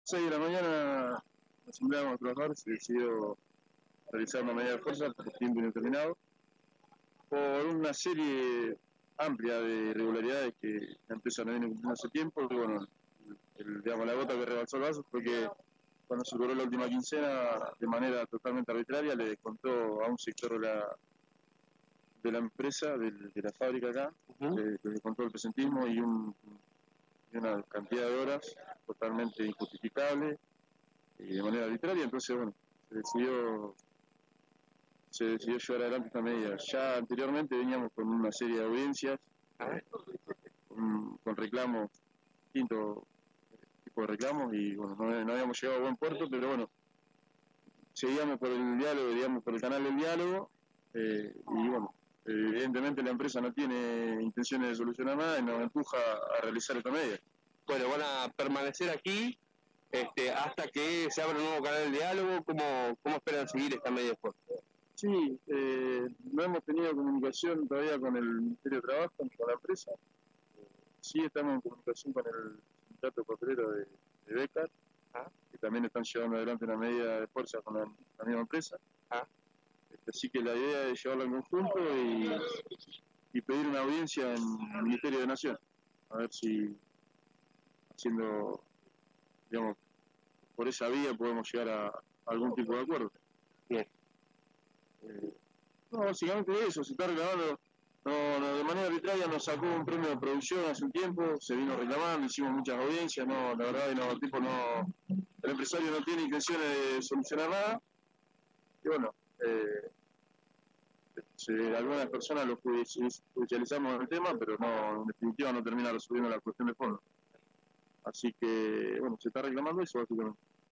6 de la mañana nos empleamos a trabajar, se decidió realizar una medida de fuerza por tiempo indeterminado, por una serie amplia de irregularidades que la empresa no viene cumpliendo hace tiempo. Y bueno, digamos, la gota que rebalsó el vaso fue que cuando se cobró la última quincena, de manera totalmente arbitraria, le descontó a un sector de la empresa, de la fábrica acá, le descontó el presentismo y una cantidad de horas totalmente injustificable y de manera arbitraria. Entonces, bueno, se decidió llevar adelante esta medida. Ya anteriormente veníamos con una serie de audiencias, con reclamos, distintos tipos de reclamos, y bueno, no habíamos llegado a buen puerto, pero bueno, seguíamos por el diálogo, digamos, por el canal del diálogo, y bueno, evidentemente la empresa no tiene intenciones de solucionar nada y nos empuja a realizar esta medida. Bueno, van a permanecer aquí hasta que se abra un nuevo canal de diálogo. ¿Cómo esperan seguir esta medida después? Sí, no hemos tenido comunicación todavía con el Ministerio de Trabajo, ni con la empresa. Sí estamos en comunicación con el sindicato papelero de Becar, que también están llevando adelante una medida de fuerza con la misma empresa. Así que la idea es llevarlo en conjunto y pedir una audiencia en el Ministerio de Nación, a ver si haciendo, digamos, por esa vía podemos llegar a algún tipo de acuerdo. Bien. No, básicamente eso, se está reclamando. No, de manera arbitraria nos sacó un premio de producción hace un tiempo, se vino reclamando, hicimos muchas audiencias, no, la verdad el empresario no tiene intenciones de solucionar nada, y bueno, algunas personas lo judicializamos el tema, pero no, en definitiva no termina resolviendo la cuestión de fondo. Así que, bueno, se está reclamando eso básicamente.